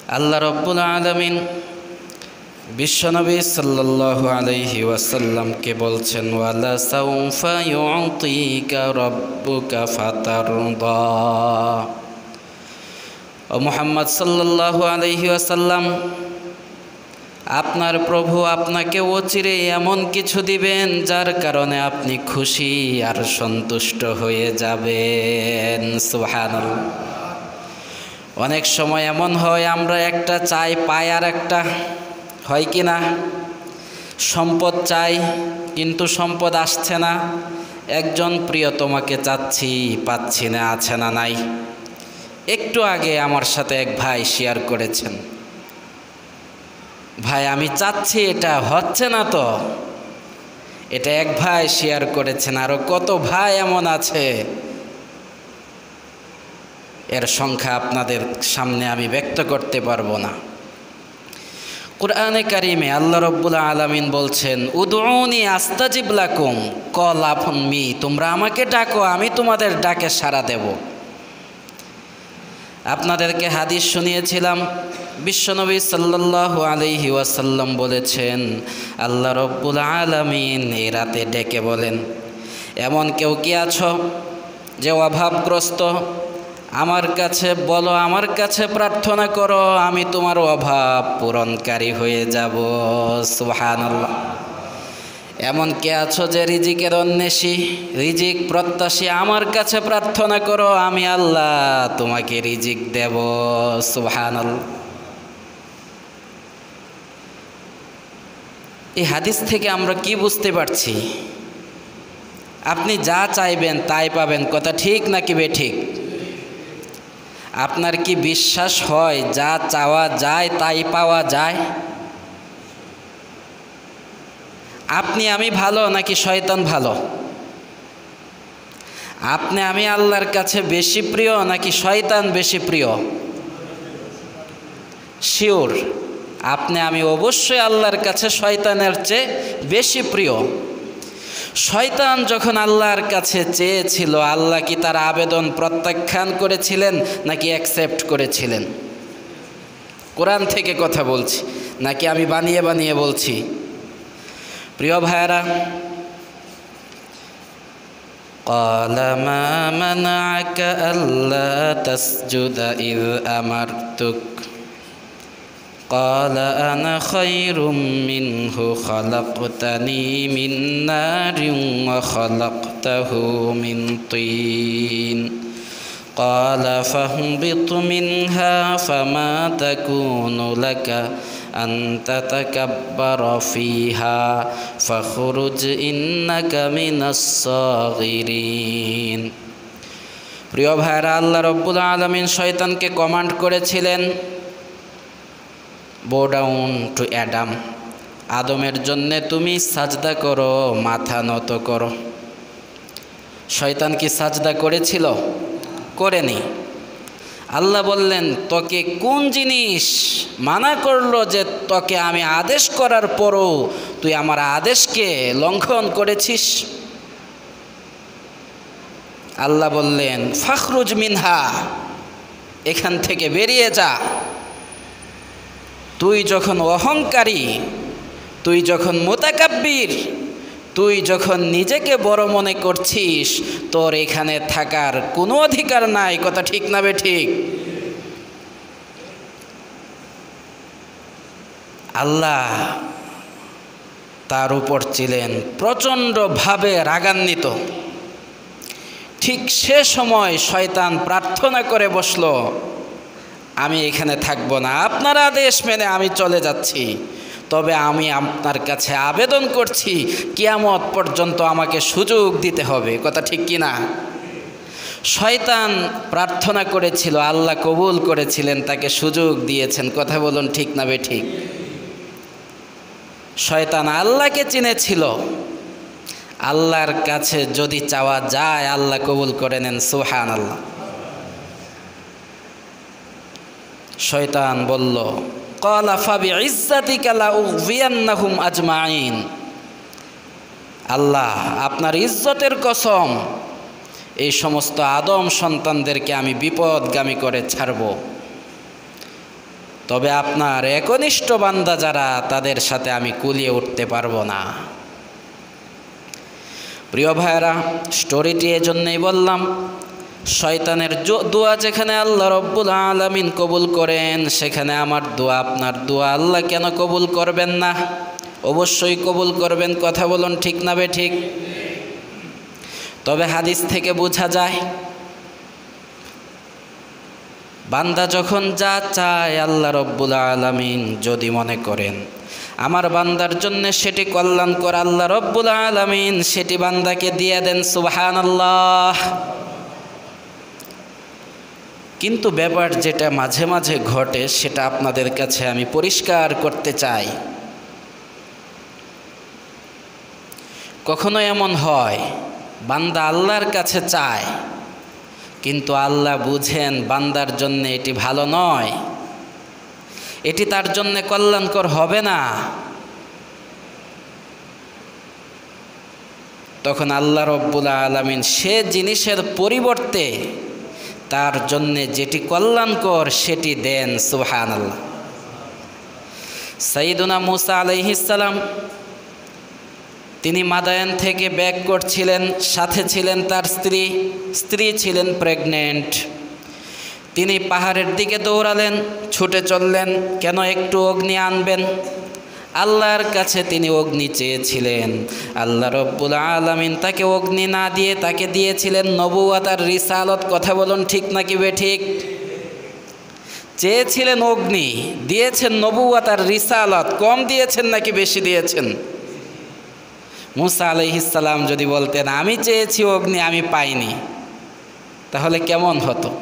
আল্লাহ রব্বুল আলামিন বিশ্বনবী সাল্লাল্লাহু আলাইহি ওয়াসাল্লামকে বলছেন, ওয়ালা সাউফা ইউতিকা রাব্বুকা ফাতারদা। ও মুহাম্মদ সাল্লাল্লাহু আলাইহি ওয়াসাল্লাম, আপনার প্রভু আপনাকে অচিরে এমন কিছু দিবেন যার কারণে আপনি খুশি আর সন্তুষ্ট হয়ে যাবেন। সুবহানাল্লাহ। অনেক সময় এমন হয় আমরা একটা চাই, পাই আর একটা, হয় কি না? সম্পদ চাই কিন্তু সম্পদ আসছে না। একজন প্রিয়তমাকে চাচ্ছি, পাচ্ছি না, আছে না নাই। একটু আগে আমার সাথে এক ভাই শেয়ার করেছেন, ভাই আমি চাচ্ছি, এটা হচ্ছে না তো। এটা এক ভাই শেয়ার করেছেন, আরও কত ভাই এমন আছে, এর সংখ্যা আপনাদের সামনে আমি ব্যক্ত করতে পারবো না। কুরআনে কারিমে আল্লাহ রব্বুল আলামিন বলছেন, উদউনি আস্তাজিব লাকুম, কল আপন মি, তোমরা আমাকে ডাকো, আমি তোমাদের ডাকে সাড়া দেব। আপনাদেরকে হাদিস শুনিয়েছিলাম, বিশ্বনবী সাল্লাল্লাহু আলাইহি ওয়াসাল্লাম বলেছেন, আল্লাহ রব্বুল আলামিন এই রাতে ডেকে বলেন, এমন কেউ কি আছো যে অভাবগ্রস্ত? আমার কাছে বলো, আমার কাছে প্রার্থনা করো, আমি তোমার অভাব পূরণকারী হয়ে যাব। সুবহানাল্লাহ। এমন কে আছো যে রিজিকের অন্বেষী, রিজিক প্রত্যাশী? আমার কাছে প্রার্থনা করো, আমি আল্লাহ তোমাকে রিজিক দেব। সুবহানাল্লাহ। এই হাদিস থেকে আমরা কি বুঝতে পারছি? আপনি যা চাইবেন তাই পাবেন, কথা ঠিক নাকি বেঠিক? আপনার কি বিশ্বাস হয় যা চাওয়া যায় তাই পাওয়া যায়? আপনি আমি ভালো নাকি শয়তান ভালো? আপনি আমি আল্লাহর কাছে বেশি প্রিয় নাকি শয়তান বেশি প্রিয়? শিওর আপনি আমি অবশ্যই আল্লাহর কাছে শয়তানের চেয়ে বেশি প্রিয়। শয়তান যখন আল্লাহর কাছে চেয়েছিল, আল্লাহ কি তার আবেদন প্রত্যাখ্যান করেছিলেন নাকি অ্যাকসেপ্ট করেছিলেন? কোরআন থেকে কথা বলছি নাকি আমি বানিয়ে বানিয়ে বলছি? প্রিয় ভাইয়েরা, ক্বালা মা মানা'আকা আল্লা তাসজুদা ইয আমারতুক, ক্বালা আনা খায়রুম মিনহু খালাকতানি মিন নারিন ওয়া খালাকতাহু মিন তিন, ক্বালা ফাহবিত মিনহা ফামা তাকুনু লাকা আন তাতাকাব্বারা ফিহা ফাখরুজ ইন্নাকা মিনাস সাগিরিন। প্রিয় ভাইরা, আল্লাহ রব্বুল আলামিন শয়তানকে কমান্ড করেছিলেন, বো ডাউন টু অ্যাডাম, আদমের জন্যে তুমি সাজদা করো, মাথা নত করো। শয়তান কি সাজদা করেছিল? করেনি। আল্লাহ বললেন, তোকে কোন জিনিস মানা করলো যে তোকে আমি আদেশ করার পরও তুই আমার আদেশকে লঙ্ঘন করেছিস? আল্লাহ বললেন, ফাখরুজ মিনহা, এখান থেকে বেরিয়ে যা। তুই যখন অহংকারী, তুই যখন মুতাকাব্বির, তুই যখন নিজেকে বড় মনে করছিস, তোর এখানে থাকার কোনো অধিকার নাই। কথা ঠিক না বেঠিক? আল্লাহ তার উপর ছিলেন প্রচণ্ডভাবে রাগান্বিত। ঠিক সে সময় শয়তান প্রার্থনা করে বসল, আমি এখানে থাকবো না, আপনার আদেশ মেনে আমি চলে যাচ্ছি, তবে আমি আপনার কাছে আবেদন করছি কিয়ামত পর্যন্ত আমাকে সুযোগ দিতে হবে। কথা ঠিক কি না? শয়তান প্রার্থনা করেছিল, আল্লাহ কবুল করেছিলেন, তাকে সুযোগ দিয়েছেন। কথা বলুন ঠিক না বেঠিক? শয়তান আল্লাহকে চিনেছিল, আল্লাহর কাছে যদি চাওয়া যায় আল্লাহ কবুল করে নেন। সুবহানাল্লাহ। শয়তান বলল, ক্বালা ফাবিইজ্জাতিকা লাউগফিয়ান্নাহুম আজমাইন, আল্লাহ আপনার ইজ্জতের কসম, এই সমস্ত আদম সন্তানদেরকে আমি বিপদগামী করে ছাড়ব। তবে আপনার একনিষ্ঠ বান্দা যারা, তাদের সাথে আমি কুলিয়ে উঠতে পারবো না। প্রিয় ভাইয়েরা, স্টোরিটি এজন্যই বললাম, শয়তানের দোয়া যেখানে আল্লাহ রব্বুল আলামিন কবুল করেন, সেখানে আমার দোয়া, আপনার দোয়া আল্লাহ কেন কবুল করবেন না? অবশ্যই কবুল করবেন। কথা বলুন, ঠিক না বে ঠিক? তবে হাদিস থেকে বোঝা যায়, বান্দা যখন যা চায় আল্লাহ রব্বুল আলামিন যদি মনে করেন আমার বান্দার জন্য সেটি কল্যাণকর, আল্লাহ রব্বুল আলামিন সেটি বান্দাকে দিয়ে দেন। সুবহানাল্লাহ। কিন্তু ব্যাপার যেটা মাঝে মাঝে ঘটে, সেটা আপনাদের কাছে আমি পরিষ্কার করতে চাই। কখনো এমন হয় বান্দা আল্লাহর কাছে চায়, কিন্তু আল্লাহ বুঝেন বান্দার জন্য এটি ভালো নয়, এটি তার জন্য কল্যাণকর হবে না। তখন আল্লাহ রব্বুল আলামিন সে জিনিসের পরিবর্তে তার জন্যে যেটি কল্যাণকর সেটি দেন। সুবহানাল্লাহ। সাইয়্যিদুনা মূসা আলাইহিস সালাম, তিনি মাদায়ান থেকে ব্যাক করছিলেন, সাথে ছিলেন তার স্ত্রী ছিলেন প্রেগনেন্ট। তিনি পাহাড়ের দিকে দৌড়ালেন, ছুটে চললেন, কেন? একটু অগ্নি আনবেন। আল্লাহর কাছে তিনি অগ্নি চেয়েছিলেন, আল্লাহ রব্বুল আলামিন তাকে অগ্নি না দিয়ে তাকে দিয়েছিলেন নবুয়ত আর রিসালত। কথা বলুন, ঠিক নাকি বে ঠিক? চেয়েছিলেন অগ্নি, দিয়েছেন নবুয়ত আর রিসালত। কম দিয়েছেন নাকি বেশি দিয়েছেন? মূসা আলাইহিস সালাম যদি বলতেন আমি চেয়েছি অগ্নি, আমি পাইনি, তাহলে কেমন হতো?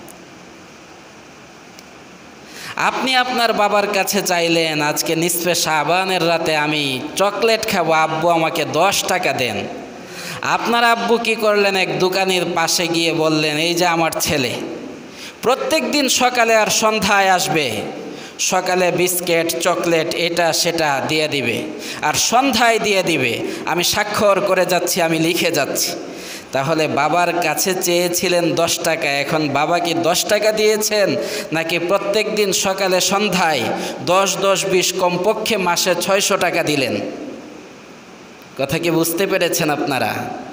আপনি আপনার বাবার কাছে চাইলেন আজকে নিসফে শাবানের রাতে আমি চকলেট খাবো, আব্বু আমাকে 10 টাকা দেন। আপনার আব্বু কি করলেন? এক দোকানের পাশে গিয়ে বললেন, এই যে আমার ছেলে প্রত্যেক দিন সকালে আর সন্ধ্যায় আসবে, সকালে বিস্কিট চকলেট এটা সেটা দিয়ে দিবে, আর সন্ধ্যায় দিয়ে দিবে, আমি স্বাক্ষর করে যাচ্ছি, আমি লিখে যাচ্ছি। তাহলে বাবার কাছে চেয়েছিলেন 10 টাকা, এখন বাবা কি 10 টাকা দিয়েছেন, নাকি প্রত্যেক দিন সকালে সন্ধ্যায় 10, 10, 20 কমপক্ষে মাসে 600 টাকা দিলেন? কথা কি বুঝতে পেরেছেন আপনারা?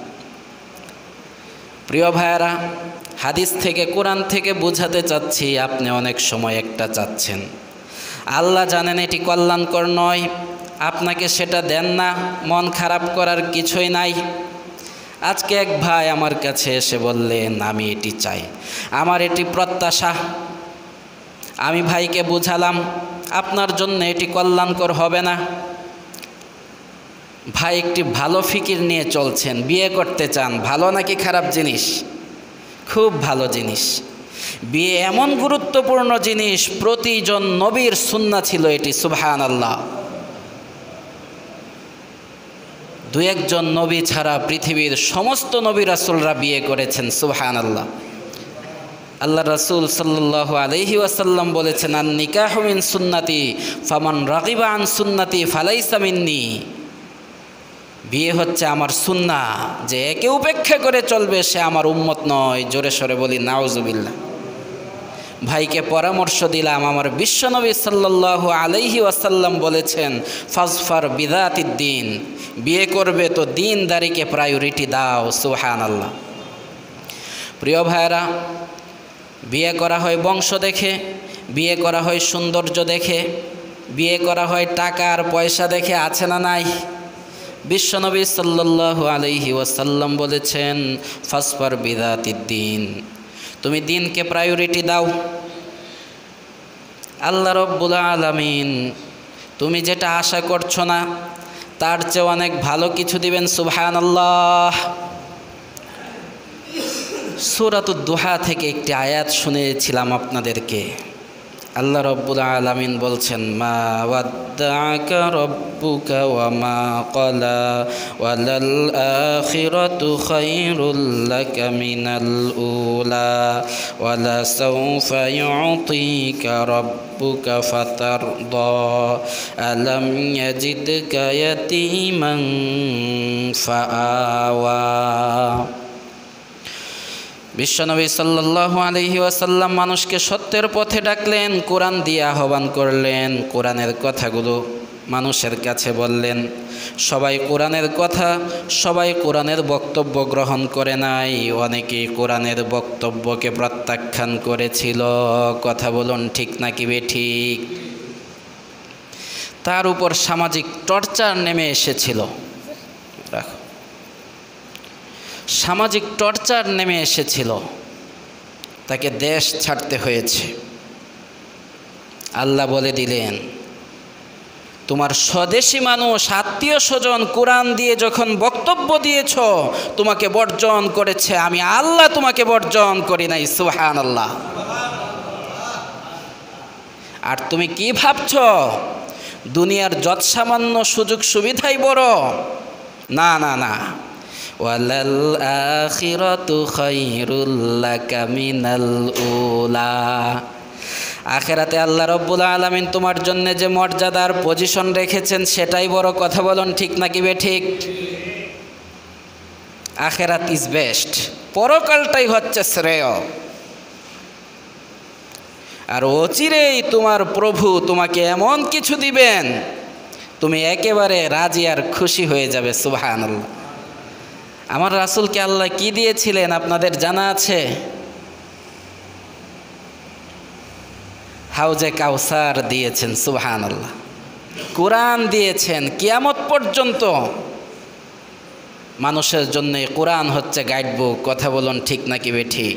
প্রিয় ভাইয়েরা, হাদিস থেকে, কোরআন থেকে বোঝাতে চাচ্ছি, আপনি অনেক সময় একটা চাচ্ছেন, আল্লাহ জানেন এটি কল্যাণকর নয়, আপনাকে সেটা দেন না, মন খারাপ করার কিছুই নাই। আজকে এক ভাই আমার কাছে এসে বললেন আমি এটি চাই, আমার এটি প্রত্যাশা। আমি ভাইকে বুঝালাম আপনার জন্য এটি কল্যাণকর হবে না। ভাই একটি ভালো ফিকির নিয়ে চলছেন, বিয়ে করতে চান, ভালো নাকি খারাপ জিনিস? খুব ভালো জিনিস। বিয়ে এমন গুরুত্বপূর্ণ জিনিস, প্রতিজন নবীর সুন্নাহ ছিল এটি। সুবহানাল্লাহ। 2-1 নবী ছাড়া পৃথিবীর সমস্ত নবী রাসূলরা বিয়ে করেছেন। সুবহানাল্লাহ। আল্লাহ রাসূল সাল্লাল্লাহু আলাইহি ওয়াসাল্লাম বলেছেন, আন নিকাহু মিন সুন্নতি ফামান রাগিবা আন সুন্নতি ফালাইসা মিন্নি। বিয়ে হচ্ছে আমার সুন্নাহ, যে একে উপেক্ষা করে চলবে সে আমার উম্মত নয়। জোরে সরে বলি নাউজুবিল্লাহ। ভাইকে পরামর্শ দিলাম, আমার বিশ্বনবী সাল্লাল্লাহু আলাইহি ওয়াসাল্লাম বলেছেন, ফাজফার বিযাতিদ্দিন, বিয়ে করবে তো দিনদারিকে প্রায়োরিটি দাও। সুবহানাল্লাহ। প্রিয় ভাইরা, বিয়ে করা হয় বংশ দেখে, বিয়ে করা হয় সৌন্দর্য দেখে, বিয়ে করা হয় টাকা আর পয়সা দেখে, আছে না নাই? বিশ্বনবী সাল্লাল্লাহু আলাইহি ওয়াসাল্লাম বলেছেন, ফাসফার বিযাতিদ্দিন, তুমি দিনকে প্রায়োরিটি দাও। আল্লাহ রব্বুল আলামিন তুমি যেটা আশা করছো না তার চেয়ে অনেক ভালো কিছু দিবেন। সুবহানাল্লাহ। সূরাতুদ দুহা থেকে একটি আয়াত শুনিয়েছিলাম আপনাদেরকে। আল্লাহ রব্বুল আলামিন বলছেন, মা ওয়াদ্দাআকা রব্বুকা ওয়া মা ক্বালা ওয়ালাল আখিরাতু খায়রুল লাকা মিনাল উলা ওয়ালা সাওফা ইউতিকা রব্বুকা ফাতারদা আলাম ইয়াজিদকা ইয়াতীমান ফাআওয়া। বিশ্বনবী সাল্লাল্লাহু আলাইহি ওয়াসাল্লাম মানুষকে সত্যের পথে ডাকলেন, কোরআন দিয়ে আহ্বান করলেন, কোরআনের কথাগুলো মানুষের কাছে বললেন। সবাই কোরআনের কথা, সবাই কোরআনের বক্তব্য গ্রহণ করে নাই, অনেকেই কোরআনের বক্তব্যকে প্রত্যাখ্যান করেছিল। কথা বলুন ঠিক নাকি বেঠিক? তার উপর সামাজিক টর্চার নেমে এসেছিল। রাখো, সামাজিক টর্চার নেমে এসেছিল, তাকে দেশ ছাড়তে হয়েছে। আল্লাহ বলে দিলেন, তোমার স্বদেশী মানুষ, আত্মীয় স্বজন কোরআন দিয়ে যখন বক্তব্য দিয়েছ, তোমাকে বর্জন করেছে, আমি আল্লাহ তোমাকে বর্জন করি নাই। সুবহানাল্লাহ। আর তুমি কি ভাবছ দুনিয়ার যৎ সামান্য সুযোগ সুবিধাই বড়? না না না, ওয়ালাল আখিরাতু খায়রুল লাকা মিনাল উলা। আখিরাতে আল্লাহ রাব্বুল আলামিন তোমার জন্য যে মর্যাদার পজিশন রেখেছেন সেটাই বড়। কথা বলুন ঠিক নাকি বেঠিক? আখিরাত ইজ বেস্ট, পরকালটাই হচ্ছে শ্রেয়। আর অচিরেই তোমার প্রভু তোমাকে এমন কিছু দিবেন, তুমি একেবারে রাজি আর খুশি হয়ে যাবে। সুবহানাল্লাহ। আমার রাসূলকে আল্লাহ কি দিয়েছিলেন আপনাদের জানা আছে? হাউজে কাউসার দিয়েছেন। সুবহানাল্লাহ। কোরআন দিয়েছেন। কিয়ামত পর্যন্ত মানুষের জন্য কোরআন হচ্ছে গাইডবুক। কথা বলুন ঠিক নাকি বেঠিক?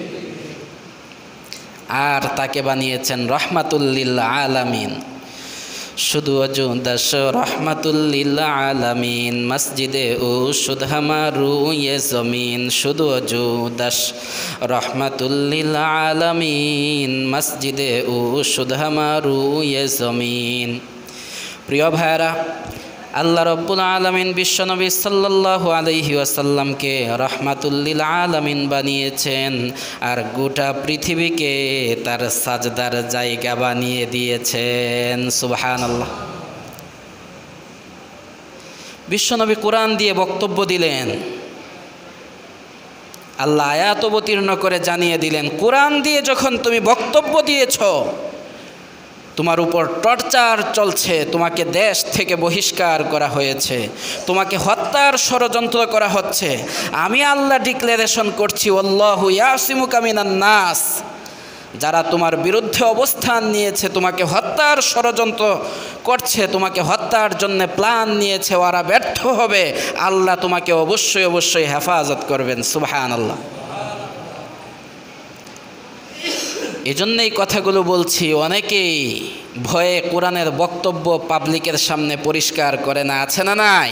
আর তাকে বানিয়েছেন রহমাতুল লিল আলামিন। শুধু অজুদাস রহমাতুল লিল আলামিন, মসজিদে ও সুদহামারু ইয়ে জমিন। শুধু অজুদাস রহমাতুল লিল আলামিন, মসজিদে ও সুদহামারু ইয়ে জমিন। প্রিয় ভাইরা, আল্লাহ রাব্বুল আলামিন বিশ্বনবী সাল্লাল্লাহু আলাইহি ওয়াসাল্লামকে রহমাতুল লিল আলামিন বানিয়েছেন, আর গোটা পৃথিবীকে তার সাজদার জায়গা বানিয়ে দিয়েছেন। সুবহানাল্লাহ। বিশ্বনবী কোরআন দিয়ে বক্তব্য দিলেন। আল্লাহ আয়াত অবতীর্ণ করে জানিয়ে দিলেন, কোরআন দিয়ে যখন তুমি বক্তব্য দিয়েছ, তোমার উপর টর্চার চলছে, তোমাকে দেশ থেকে বহিষ্কার করা হয়েছে, তোমাকে হত্যার ষড়যন্ত্র করা হচ্ছে। আমি আল্লাহ ডিক্লারেশন করছি, আল্লাহু ইয়াসিমুকা মিনান নাস। যারা তোমার বিরুদ্ধে অবস্থান নিয়েছে, তোমাকে হত্যার ষড়যন্ত্র করছে, তোমাকে হত্যার জন্য প্ল্যান নিয়েছে, ওরা ব্যর্থ হবে। আল্লাহ তোমাকে অবশ্যই অবশ্যই হেফাজত করবেন। সুবহানাল্লাহ। এজন্যই কথাগুলো বলছি। অনেকেই ভয়ে কোরআনের বক্তব্য পাবলিকের সামনে পরিষ্কার করে না, আছে না নাই?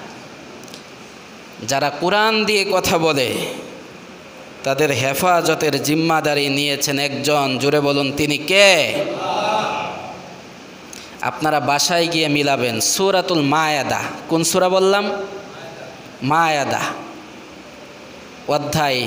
যারা কোরআন দিয়ে কথা বলে তাদের হেফাজতের জিম্মাদারি নিয়েছেন একজন। জোরে বলুন তিনি কে? আপনারা বাসায় গিয়ে মিলাবেন সূরাতুল মায়াদা। কোন সূরা বললাম? মায়াদা, অধ্যায়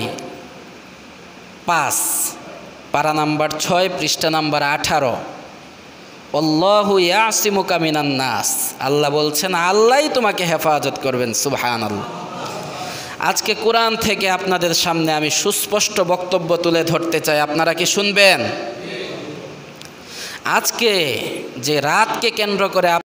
5, পারা নাম্বার 6, পৃষ্ঠা নাম্বার 18। আল্লাহু ইয়াসিমুকা মিনান নাস। আল্লাহ বলছেন আল্লাহই তোমাকে হেফাজত করবেন। সুবহানাল্লাহ। আজকে কোরআন থেকে আপনাদের সামনে আমি সুস্পষ্ট বক্তব্য তুলে ধরতে চাই, আপনারা কি শুনবেন? আজকে যে রাতকে কেন্দ্র করে